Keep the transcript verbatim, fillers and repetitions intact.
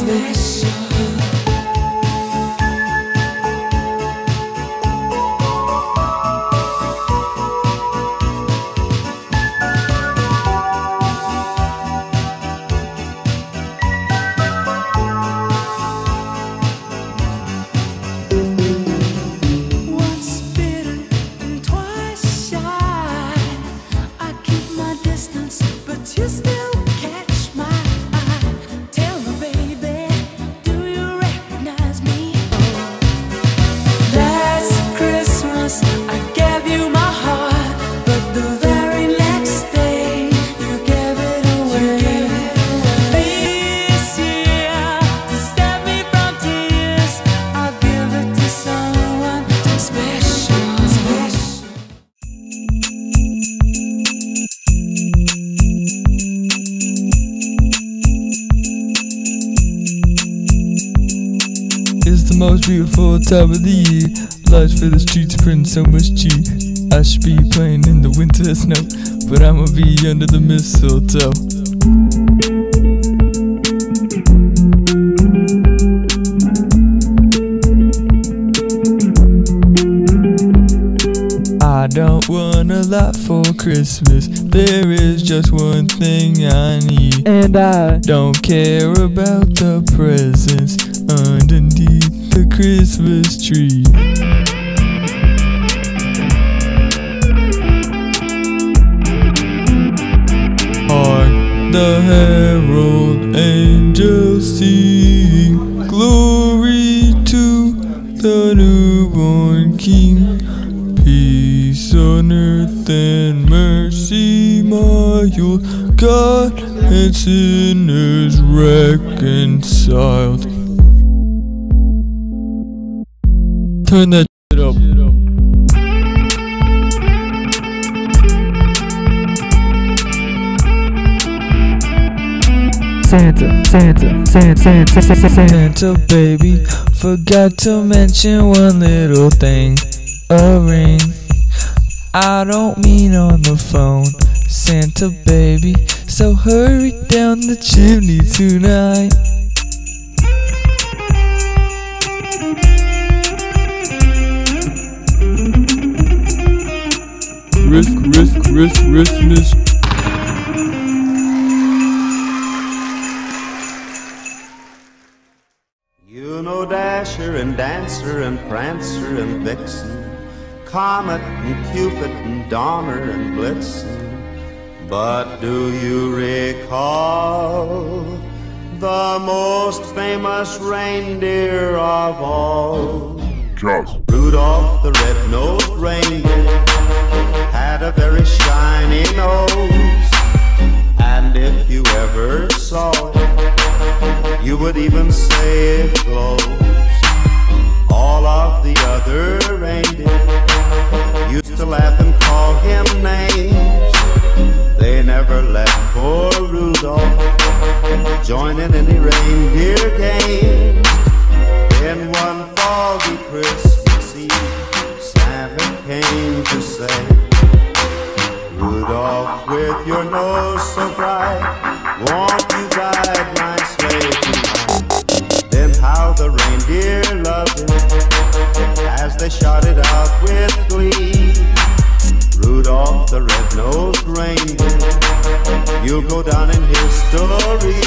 special. It's the most beautiful time of the year. Lights for the streets bring so much cheer. I should be playing in the winter snow, but I'ma be under the mistletoe. I don't want a lot for Christmas. There is just one thing I need, and I don't care about the presents underneath the Christmas tree. Hark the herald angels sing, glory to the newborn King. Peace on earth and mercy mild, God and sinners reconciled. Turn that shit up. Santa, Santa, Santa, Santa, Santa, Santa baby, forgot to mention one little thing. A ring. I don't mean on the phone, Santa baby, so hurry down the chimney tonight. Risk, risk, risk, riskness. You know Dasher and Dancer and Prancer and Vixen, Comet and Cupid and Donner and Blitzen. But do you recall the most famous reindeer of all? Just Rudolph the red-nosed reindeer had a very shiny nose, and if you ever saw it, you would even say it glows. All of the other reindeer used to laugh and call him names. They never let poor Rudolph join in any reindeer games. Then one foggy Christmas Eve, Santa came to say, Rudolph, with your nose so bright, won't you guide my sleigh tonight? Then how the reindeer loved him as they shouted out with glee, Rudolph the red-nosed reindeer, you'll go down in history.